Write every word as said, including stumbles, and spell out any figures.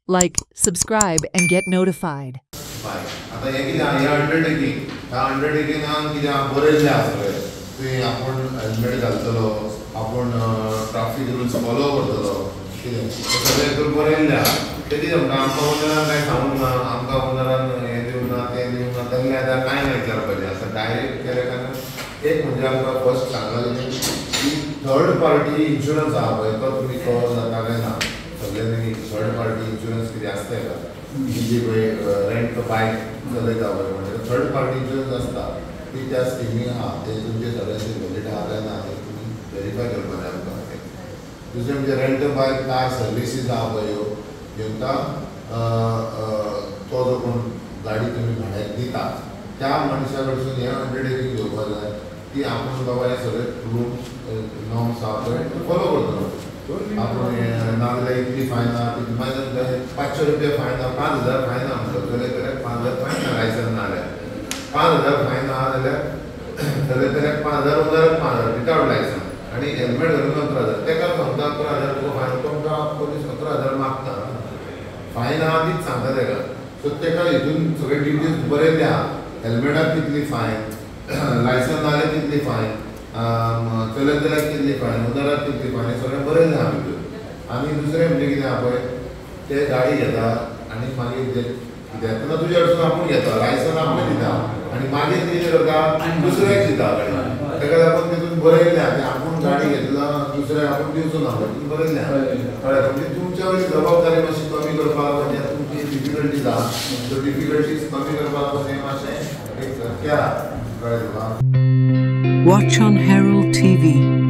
Like, subscribe, and get notified. आता हे कितें ह्या अंडरटेकिंग ह्या अंडरटेकिंगान कितें बरयल्लें आसलें तुवें आपूण हेल्मेट घालतलो आपूण ट्राफीक रुल्स फॉलो करतलो कितें सगळें तर बरयल्लें आहा तें कितें म्हणटा आमकां ओनरान कांय सांगूंक ना आमकां ओनरान हें दिवंक ना तें दिवंक ना तेन्ना आतां कांय ना विचारपाचें आतां डायरेक्ट केलें काय एक म्हणजे आमकां फर्स्ट सांगलें की थर्ड पार्टी इन्शुरन्स आहा पळय तो तुमी कवर जाता काय ना सगळ्यांनी थर्ड पार्टी इन्शुरन्स कितें आसता का जी पळय रेंट तो बायक चलयता पळय म्हणजे थर्ड पार्टी इन्शुरन्स आसता ती त्या स्किमीक आहा ते तुमचे सगळ्यांचे बजेट आहा काय ना ते तुमी वेरीफाय करपाचें आमकां दुसरें म्हणजे रेंट बायक कार सर्विसीस आहा पळय ह्यो हांकां तो जो कोण गाडी तुमी भाड्याक दिता त्या मनशा कडसून हें अंडरटेकिंग घेवपाक जाय की आपूण बाबा हे सगळे रुल्स नॉर्म्स आहा पळय फॉलो करतलो आपूण नाजाल्यार इतली फायन आहा ती मागीर पांचशे रुपया फायन आहा पांच हजार फायन आहा म्हणटा जाल्यार जाल्यार पांच हजार फायन आहा लायसन ना जाल्यार पांच हजार फायन आहा जाल्यार जाल्यार जाल्यार पांच हजार जाल्यार पांच हजार विथावट लायसन आनी हेल्मेट घालून अकरा हजार तेका सांगता अकरा हजार तुका फायन तुमकां पोलीस अकरा हजार मागता फायन आहा तीच सांगता तेका सो तेका हितून सगळे डिटेल्स बरयल्ले आहा हेल्मेटाक कितली फायन लायसन ना जाल्यार कितली फायन चलत जाल्यार कितली फायन उदराक कितली फायन सगळें बरयलें आहा भितर आनी दुसरें म्हणजे कितें आहा पळय ते गाडी घेता आनी मागीर ते घेतना तुजे कडसून आपूण घेता लायसन आपूण दिता आनी मागीर कितें करता दुसऱ्याक दिता गाडी तेका लागून तितून बरयल्लें आहा तें आपूण गाडी घेतला दुसऱ्याक आपूण दिवचो ना तितून बरयल्लें आहा कळ्ळें म्हणजे तुमच्या वयली जबाबदारी मातशी कमी करपाक म्हणजे तुमची डिफिकल्टीज आहा सो डिफिकल्टीज कमी करपाक अशें मातशें एक केलां कळ्ळें तुका. Watch on Herald T V.